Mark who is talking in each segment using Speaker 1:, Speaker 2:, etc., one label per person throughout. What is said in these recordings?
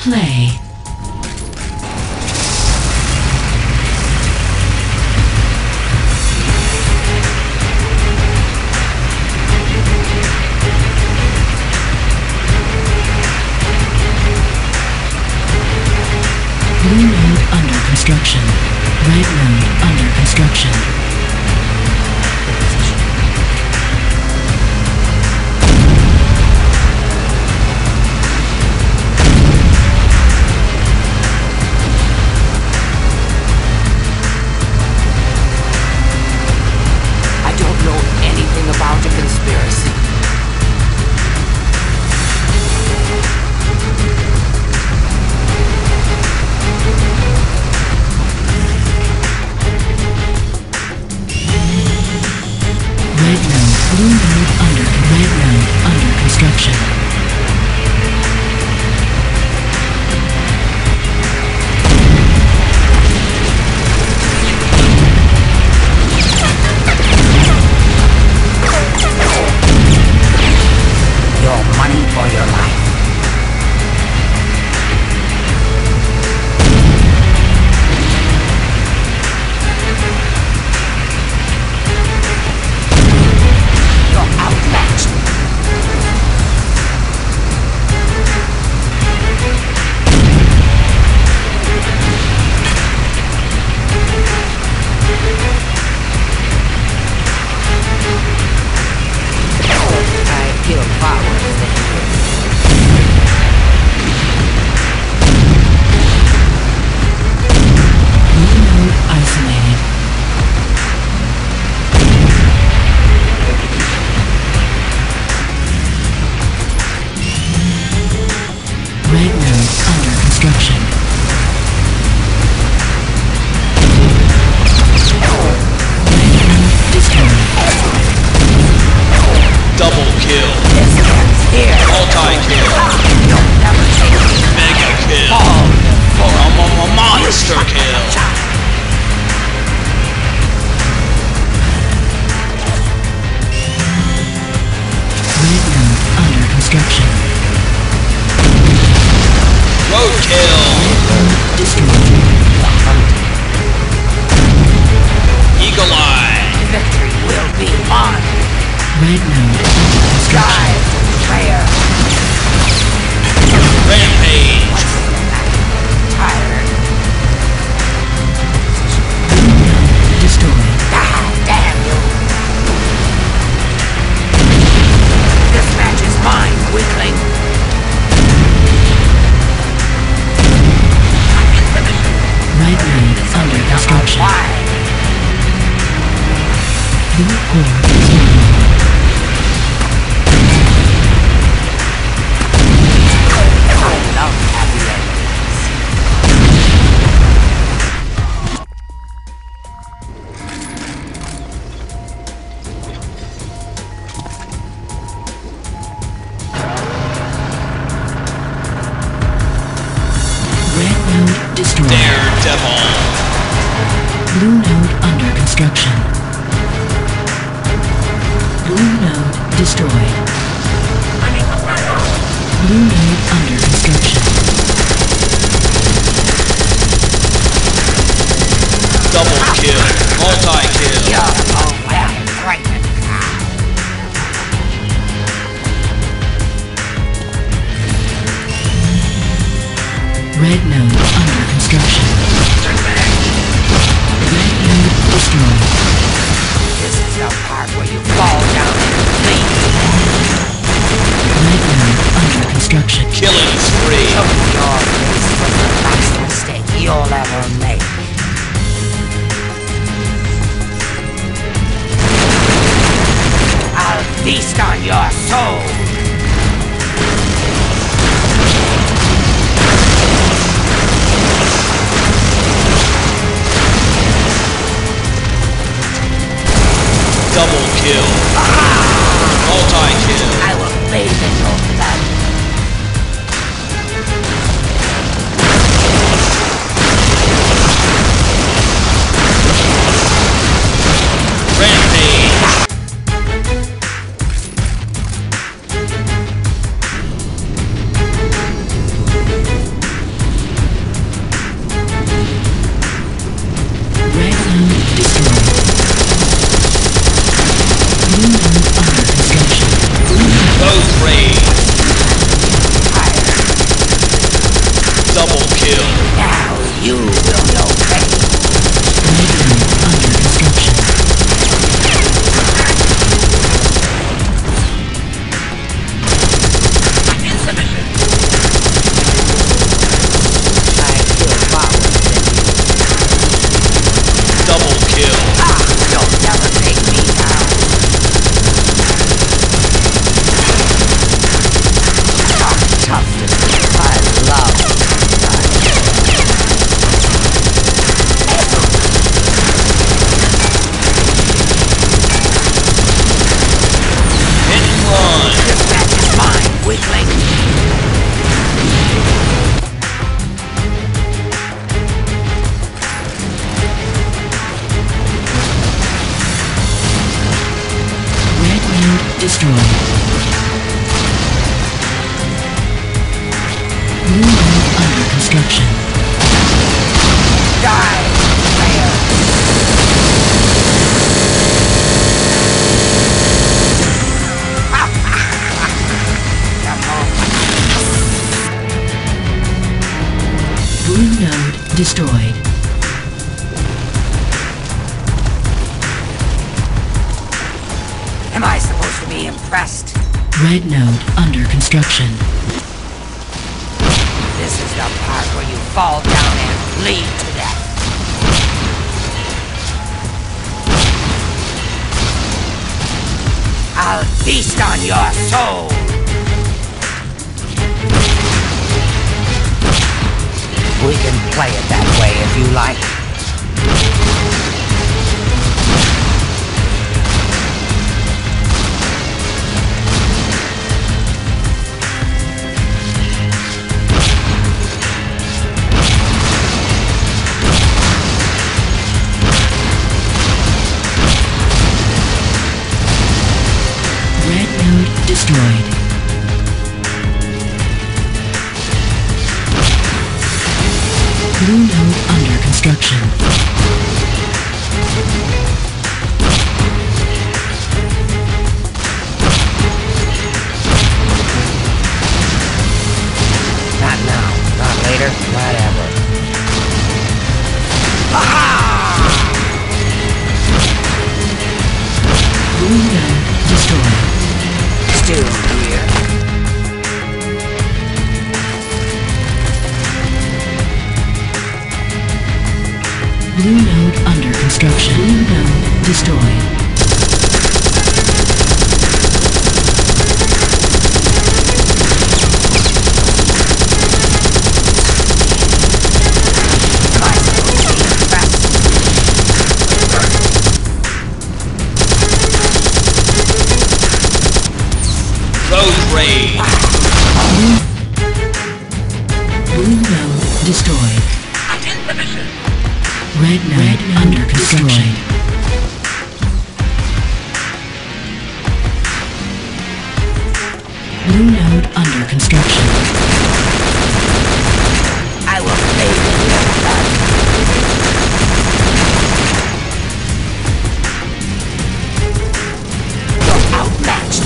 Speaker 1: Play. Blue node under construction. Red node under construction.
Speaker 2: I don't know anything about a conspiracy.
Speaker 1: Blue node under, red node under construction.
Speaker 2: Your money or your life.
Speaker 1: Blue node under construction. Blue node destroyed. Blue node under construction.
Speaker 3: Double kill. Multi-kill.
Speaker 1: Red node under construction. Red node destroyed.
Speaker 2: This is the part where you fall down and bleed.
Speaker 1: Red node under construction.
Speaker 3: Killing spree.
Speaker 2: Your face was the last mistake you'll ever make. I'll feast on your soul.
Speaker 3: Double kill. Multi-kill.
Speaker 2: I will bathe in your blood.
Speaker 3: Rampage.
Speaker 1: destroyed. Blue node under construction.
Speaker 2: Die, player.
Speaker 1: Blue node destroyed.
Speaker 2: Am I supposed to be impressed?
Speaker 1: Red node under construction.
Speaker 2: This is the part where you fall down and bleed to death. I'll feast on your soul. We can play it that way if you like.
Speaker 1: Red node destroyed. Blue node under construction.
Speaker 2: Not now, not later, whatever. Aha!
Speaker 1: Blue node destroyed.
Speaker 2: Still here.
Speaker 1: Blue node under construction. Blue node destroyed.
Speaker 3: Road rage.
Speaker 1: Blue node destroyed. Red node under construction. Blue node under construction.
Speaker 2: I will bathe in your blood. You're outmatched.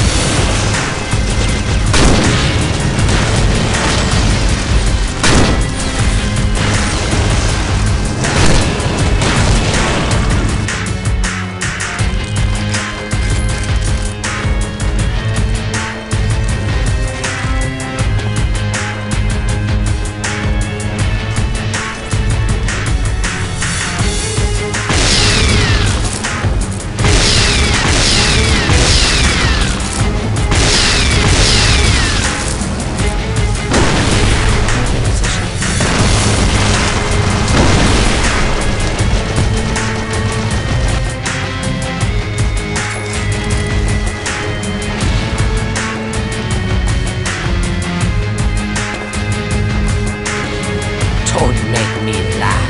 Speaker 2: Don't make me laugh.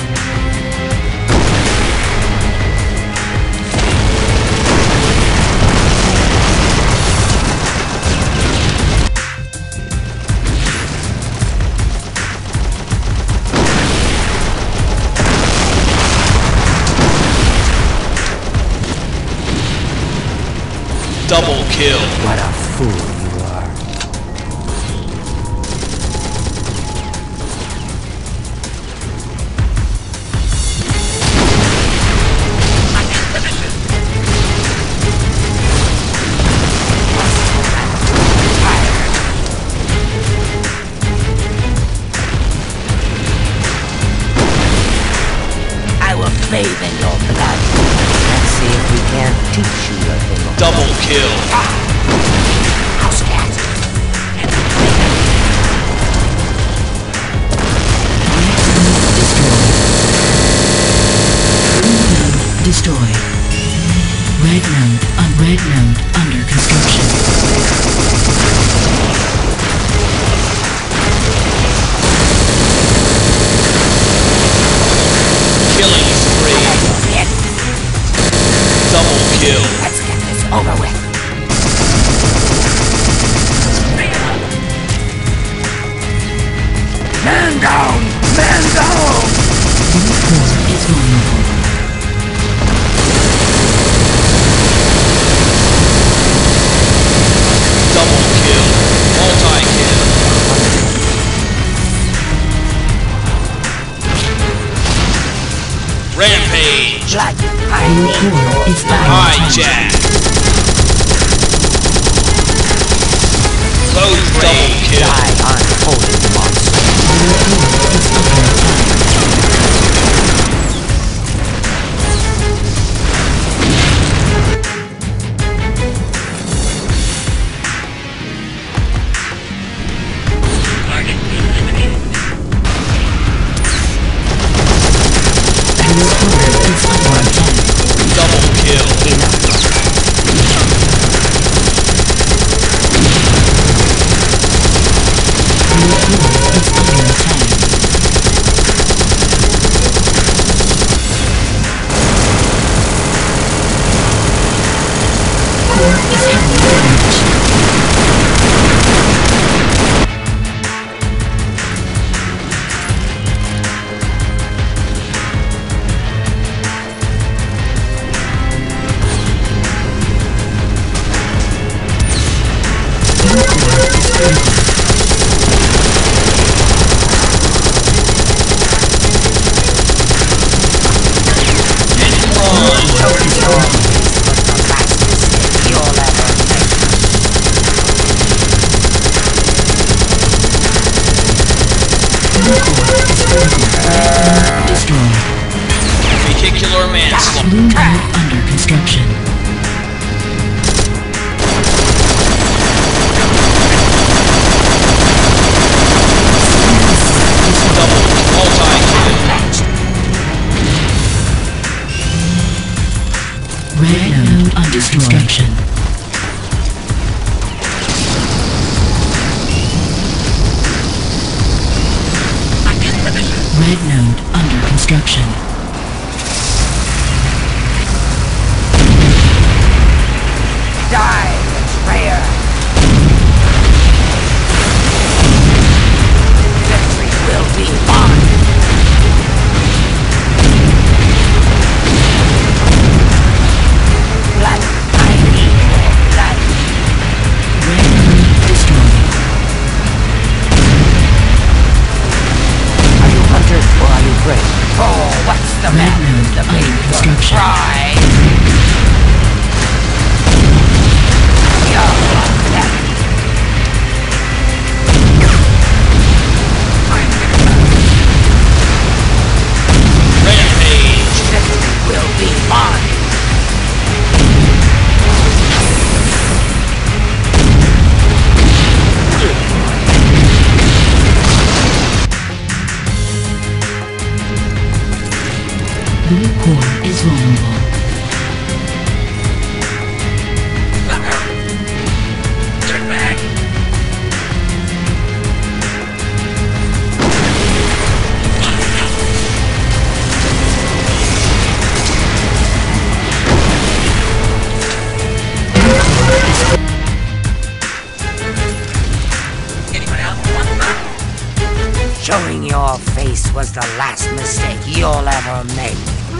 Speaker 3: Double kill.
Speaker 2: What a fool you are. I will bathe in your blood. Let's see if we can't teach you a thing.
Speaker 3: Double kill.
Speaker 2: House cat.
Speaker 1: Destroyed. Red node under construction.
Speaker 3: Killing spree.
Speaker 2: That's it.
Speaker 3: Double kill.
Speaker 2: Let's get this over with. Man down! Man down!
Speaker 1: Blue core is vulnerable.
Speaker 3: Double kill. Multi-kill. Rampage.
Speaker 2: Blood.
Speaker 1: Blue core is
Speaker 3: Hijack. Close double kill.
Speaker 2: Die unholy monster.
Speaker 1: Blue core is under attack. Blue core is under attack.
Speaker 3: Double kill.
Speaker 1: Blue core is under attack. Core is heavily damaged. Blue core is critical.
Speaker 3: And run.
Speaker 2: You'll ever make.
Speaker 1: Blue core is critical. Destroyed.
Speaker 3: Vehicular manslaughter.
Speaker 1: Blue node under construction.
Speaker 3: Double multi-kill.
Speaker 1: Red node under construction. Red node under construction.
Speaker 2: Die, betrayer. Victory will be mine. Blood. I need more blood.
Speaker 1: Red node destroyed.
Speaker 2: Are you hunters or are you prey? Oh, what's the
Speaker 1: Red
Speaker 2: matter?
Speaker 1: node
Speaker 2: The
Speaker 1: under
Speaker 2: big
Speaker 1: construction.
Speaker 2: surprise.
Speaker 3: Rampage.
Speaker 2: Victory will be mine.
Speaker 1: Blue core is vulnerable.
Speaker 2: Turn back. Anyone else want that? Showing your face was the last mistake you'll ever make.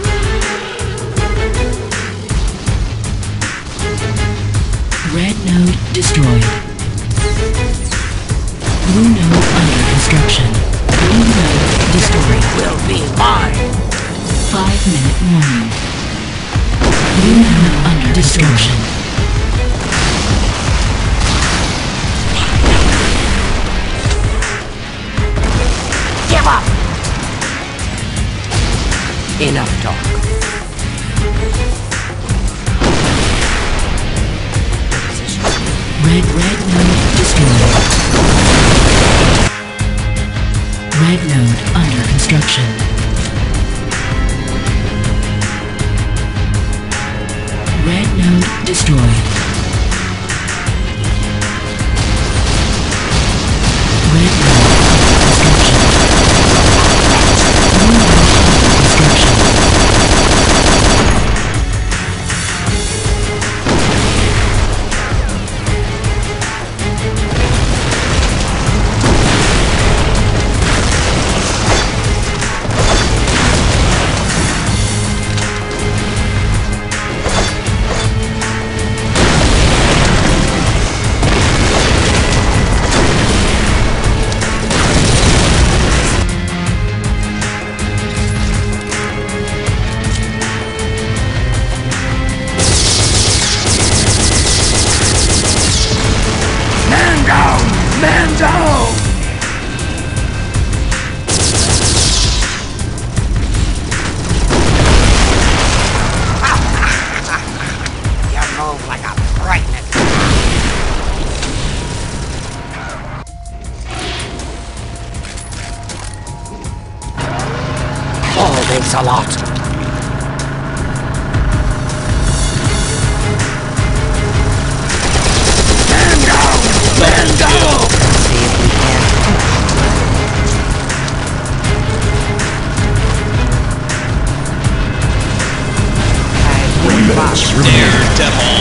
Speaker 1: Red node destroyed. Blue node under construction. Blue node destroyed.
Speaker 2: Will be mine.
Speaker 1: 5-minute warning. Blue node under destruction.
Speaker 2: Give up. Enough talk.
Speaker 1: Red node destroyed. Red node under construction. Red node destroyed. Red node under construction. Blue node under construction.
Speaker 2: a lot. Man down! Man down! See if we can.
Speaker 3: Daredevil.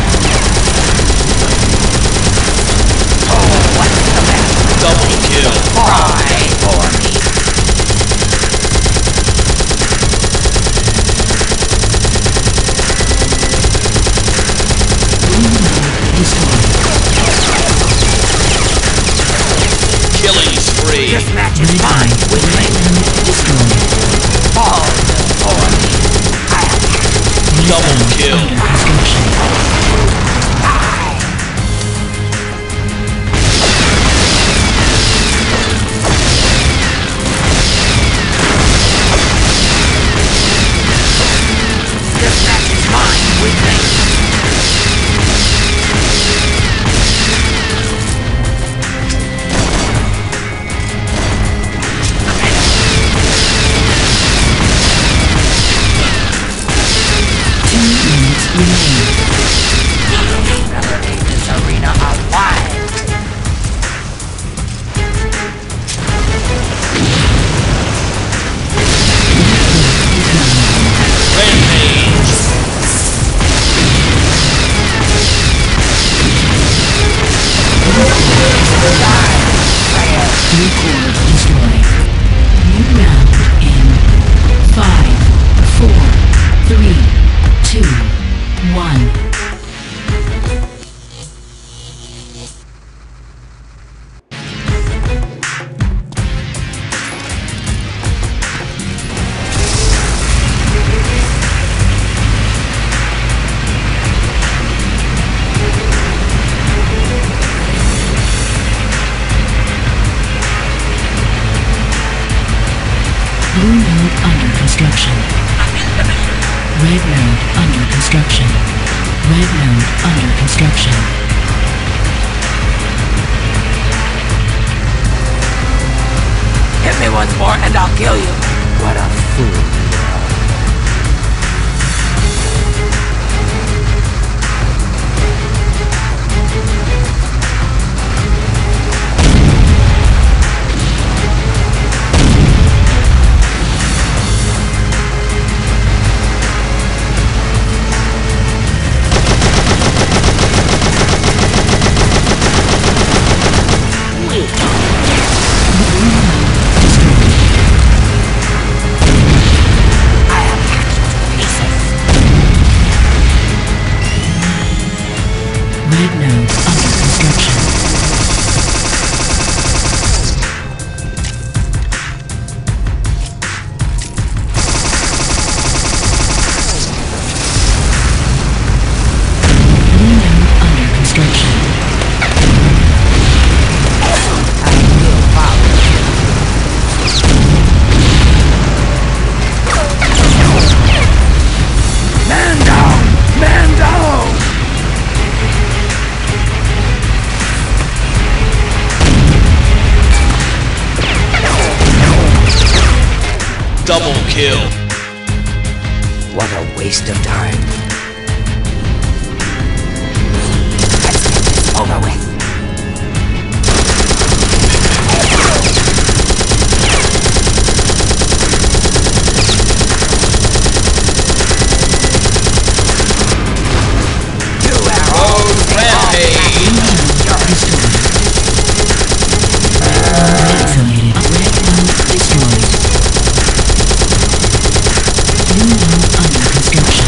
Speaker 2: Oh, what's the matter?
Speaker 3: Double kill.
Speaker 2: Cry for me.
Speaker 3: Killing spree.
Speaker 2: This match is mine. We claim fall for me.
Speaker 3: Double kill.
Speaker 2: This match is mine. We claim. Never leave this arena alive.
Speaker 3: Rampage.
Speaker 1: Record destroyed. New round in 5, 4, 3, 2, 1. Blue node under construction. Red node under construction. Red node under construction.
Speaker 2: Hit me once more and I'll kill you. What a fool.
Speaker 1: Red node under construction. Blue node under construction.
Speaker 2: I will follow you. Man down! Man down!
Speaker 3: Double kill.
Speaker 2: What a waste of time. Let's get this over with. Two arrows.
Speaker 3: Rampage.
Speaker 1: Isolated. Red node destroyed. Blue node under construction.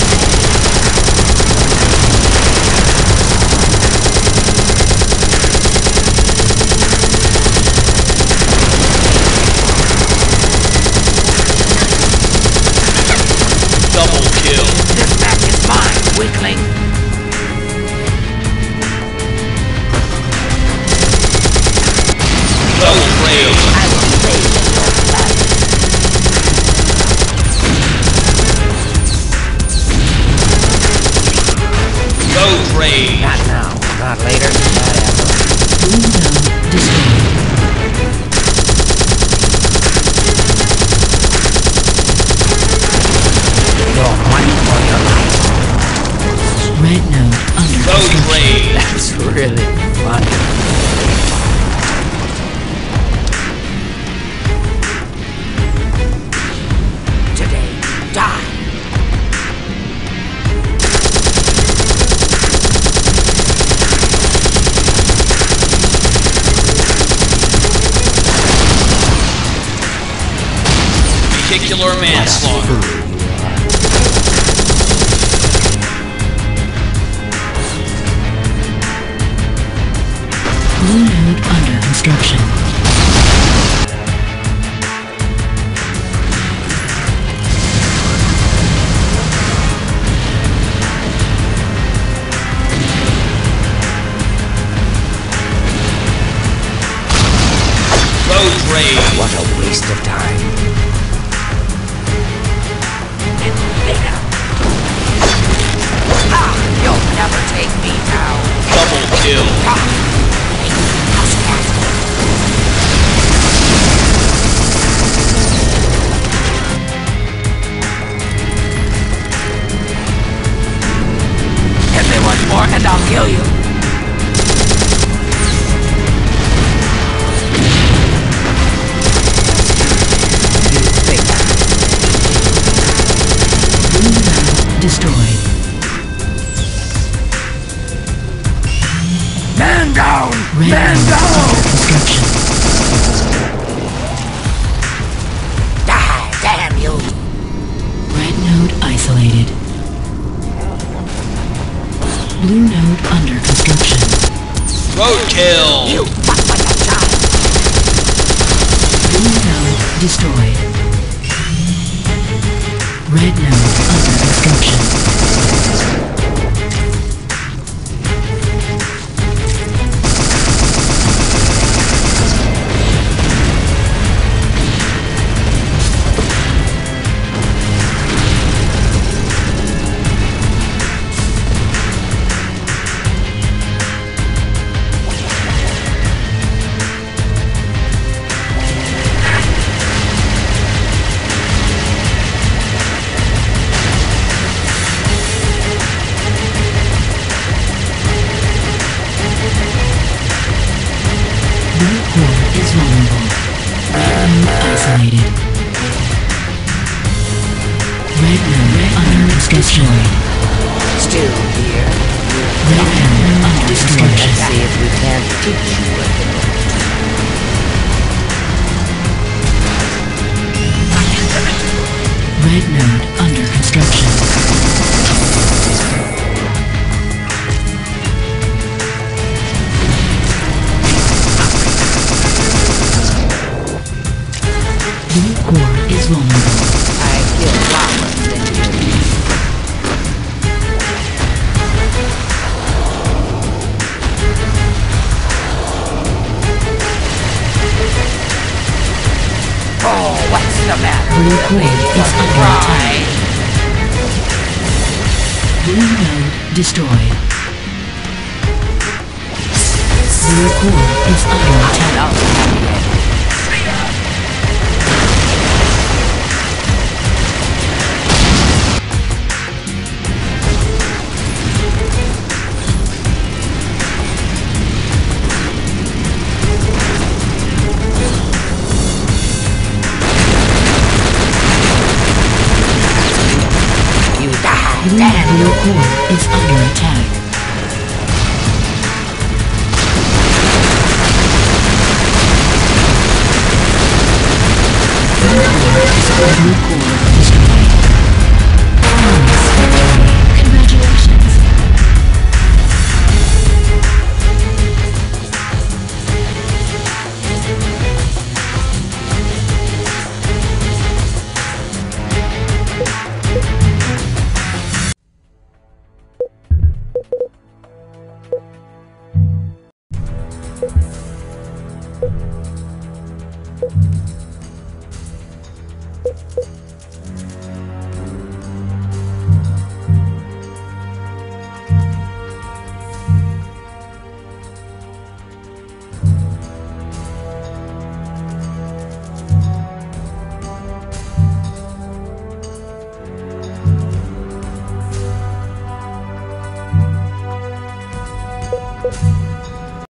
Speaker 3: Double kill.
Speaker 2: This match is mine, weakling.
Speaker 3: Double raid.
Speaker 2: I will bathe in your blood.
Speaker 3: Road rage.
Speaker 2: Not now, not later, not ever.
Speaker 1: Blue node destroyed.
Speaker 2: really funny. Today, die.
Speaker 3: Vehicular manslaughter.
Speaker 1: Blue node under construction.
Speaker 3: Road rage.
Speaker 2: What a waste of time. Ah, you'll never take me down.
Speaker 3: Double kill.
Speaker 2: Hit me once more and I'll kill you. You think
Speaker 1: Blue node destroyed.
Speaker 2: man down!
Speaker 1: Red
Speaker 2: Man
Speaker 1: node
Speaker 2: down!
Speaker 1: under construction.
Speaker 2: Die, damn you!
Speaker 1: Red node isolated. Blue node under construction.
Speaker 3: Roadkill.
Speaker 2: You fuck like a child!
Speaker 1: Blue node destroyed. Red node under construction. Blue core is vulnerable. Red node isolated. Red node under construction.
Speaker 2: Still here.
Speaker 1: Red node under construction.
Speaker 2: Let's see if we can't teach you a little.
Speaker 1: Red node under construction. Blue core is vulnerable.
Speaker 2: I feel flowers than you. Oh, what's the matter?
Speaker 1: Blue core is under attack. Blue node destroyed. Blue core is under attack.
Speaker 2: You die,
Speaker 1: Blue
Speaker 2: damn you!
Speaker 1: core is under attack.